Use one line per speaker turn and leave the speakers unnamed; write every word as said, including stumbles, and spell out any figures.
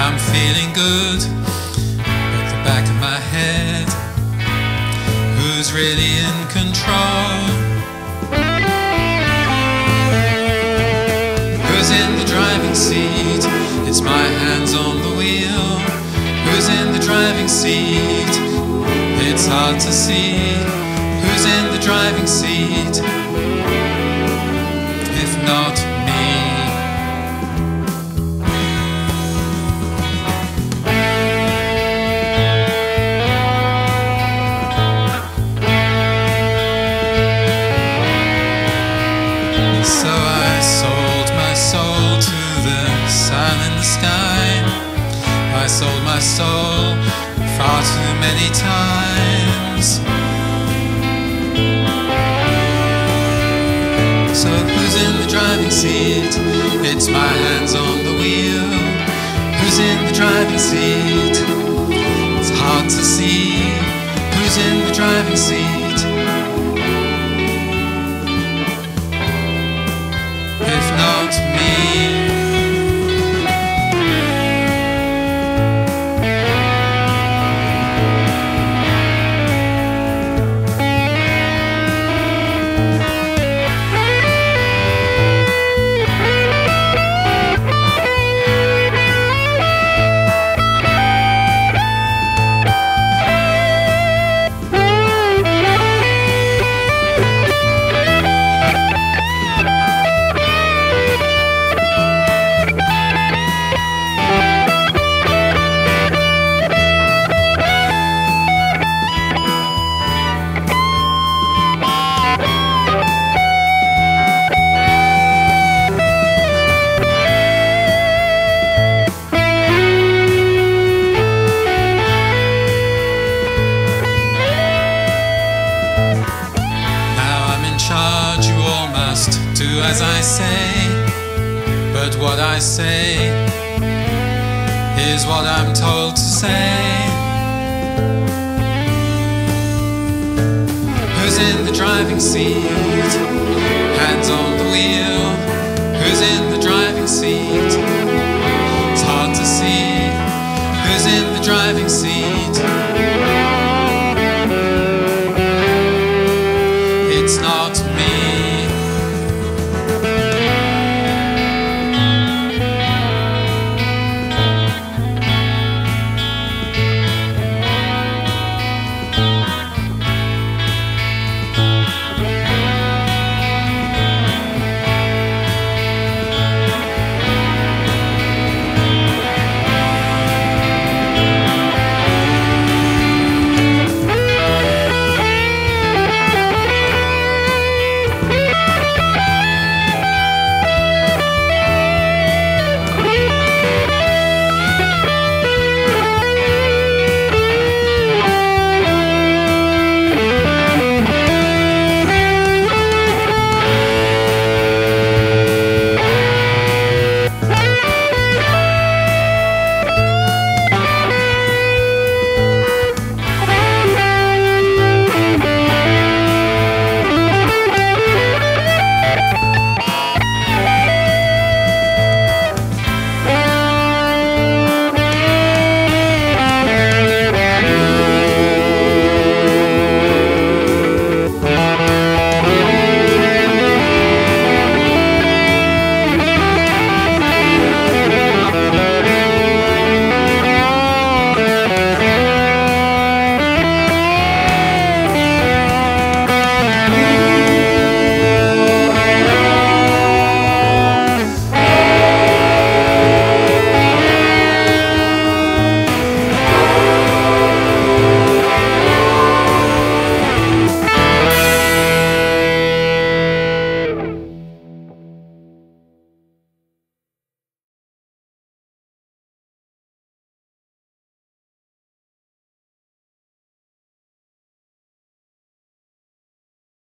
I'm feeling good, at the back of my head, who's really in control? Who's in the driving seat? It's my hands on the wheel. Who's in the driving seat? It's hard to see. Who's in the driving seat? If not me. So I sold my soul to the sun in the sky. I sold my soul far too many times. So who's in the driving seat? It's my hands on the wheel. Who's in the driving seat? It's hard to see. Who's in the driving seat? If not me. Do as I say, but what I say is what I'm told to say. Who's in the driving seat? Hands on the wheel.